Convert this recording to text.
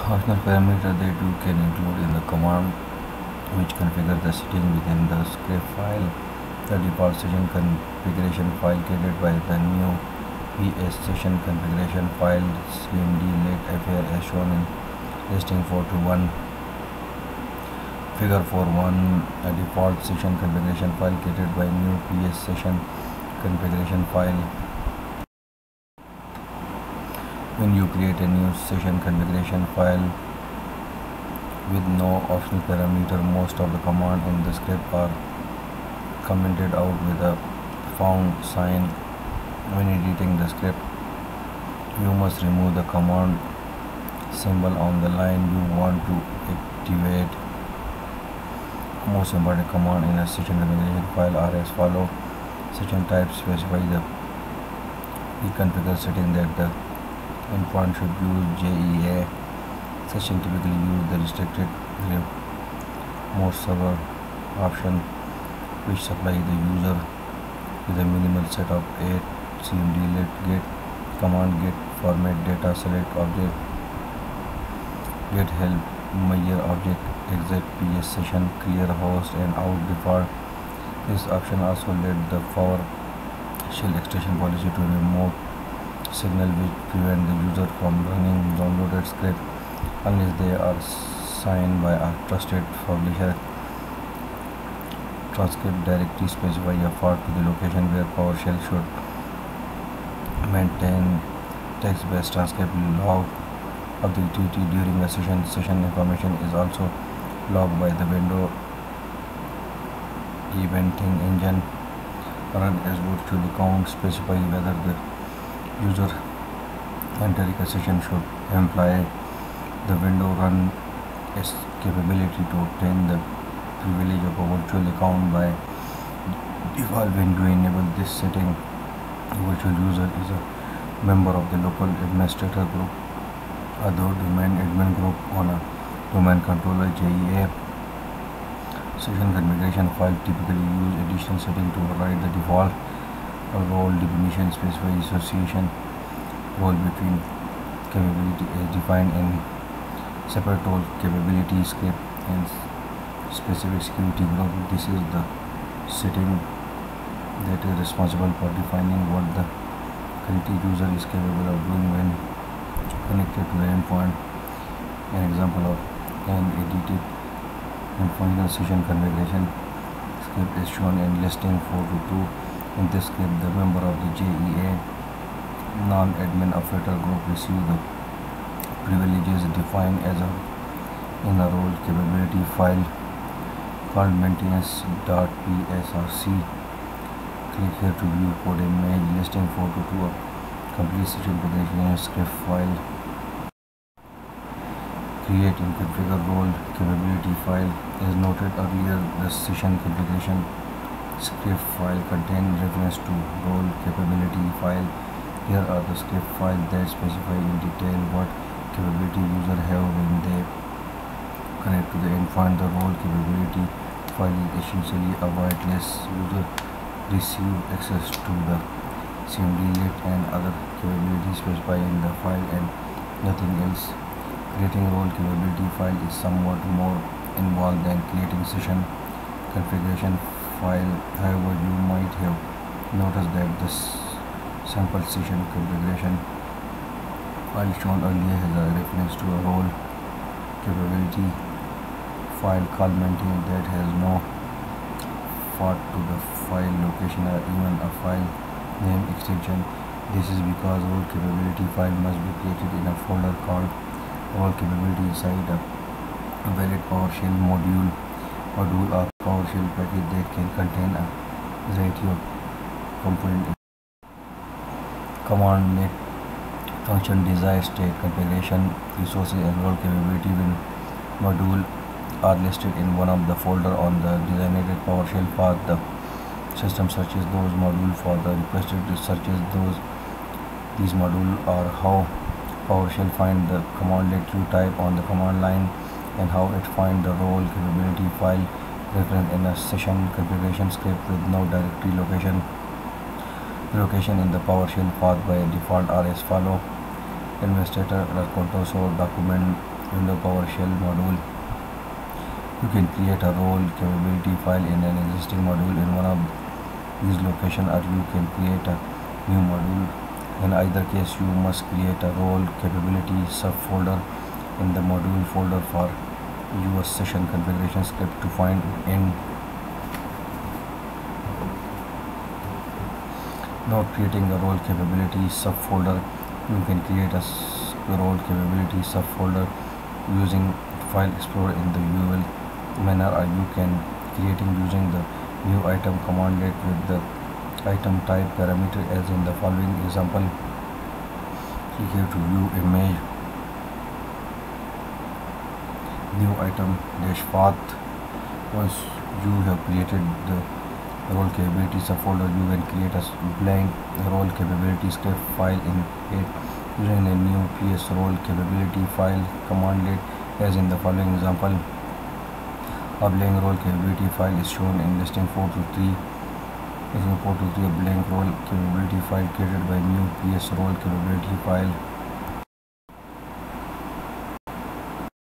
Optional parameter that you can include in the command which configure the setting within the script file. The default session configuration file created by the new PS session configuration file cmd.let as shown in listing 421. Figure 4.1. A default session configuration file created by new PS session configuration file. When you create a new session configuration file with no optional parameter, most of the commands in the script are commented out with a pound sign. When editing the script, you must remove the command symbol on the line you want to activate. Most important command in a session configuration file are as follow. Session type specify the reconfigure setting that the endpoint should use JEA. Session typically use the restricted remote server option, which supply the user with a minimal set of 8 cmd.let get command, get format data, select object, get help measure object, exit PS session, clear host and out default. This option also let the PowerShell extension policy to remote signal which prevent the user from running downloaded script unless they are signed by a trusted publisher. Transcript directory specify a path to the location where PowerShell should maintain text-based transcript log of the activity during a session. Session information is also logged by the window eventing engine. Run as virtual account specify whether the user entering a session should employ the window run its capability to obtain the privilege of a virtual account by default. When you enable this setting, the virtual user is a member of the local administrator group, a domain admin group on a domain controller JEA. Session configuration file typically use additional setting to override the default. A role definition specify association role between capability is defined in separate role capability script and specific security group. This is the setting that is responsible for defining what the connected user is capable of doing when connected to the endpoint. An example of an edited and functional session configuration script is shown in listing 422. In this script, the member of the JEA non-admin operator group receive the privileges defined as in a role capability file called maintenance.psrc. Click here to view code image. Listing 422 of complete session configuration script file. Create and configure role capability file. As noted earlier, the session configuration script file contains reference to role capability file. Here are the script files that specify in detail what capability user have when they connect to the endpoint. The role capability file is essentially a whitelist. User receive access to the cmd.let and other capabilities specified in the file and nothing else. Creating role capability file is somewhat more involved than creating session configuration file. However, you might have noticed that this sample session configuration file shown earlier has a reference to a role capability file called maintain that has no path to the file location or even a file name extension. This is because role capability file must be created in a folder called role capability inside a valid PowerShell module or PowerShell package that can contain a variety of components. Command make function desired state configuration resources and role capability when module are listed in one of the folder on the designated PowerShell path. The system searches those modules for the requested searches. These modules are how PowerShell find the command let you type on the command line and how it find the role capability file reference in a session configuration script with no directory location. Location in the PowerShell path by default are as follow: administrator console document window PowerShell module. You can create a role capability file in an existing module in one of these locations, or you can create a new module. In either case, you must create a role capability subfolder in the module folder for your session configuration script to find in. Now, creating a role capability subfolder, you can create a role capability subfolder using File Explorer in the usual manner, or you can creating using the new item commandlet with the item type parameter as in the following example. Click here to view image, new item dash path. Once you have created the role capability subfolder, you can create a blank role capability script file in it using a new ps role capability file commandlet as in the following example. A blank role capability file is shown in listing 423. Listing 423, a blank role capability file created by new ps role capability file